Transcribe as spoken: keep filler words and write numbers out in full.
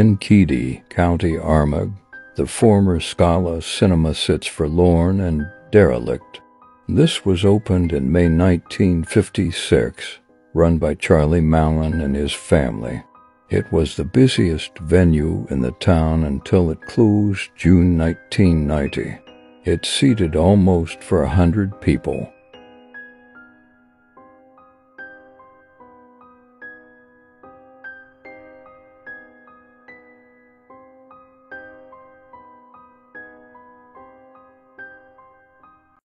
In Keady, County Armagh, the former Scala Cinema sits forlorn and derelict. This was opened in May nineteen fifty-six, run by Charlie Mallon and his family. It was the busiest venue in the town until it closed June nineteen ninety. It seated almost for a hundred people.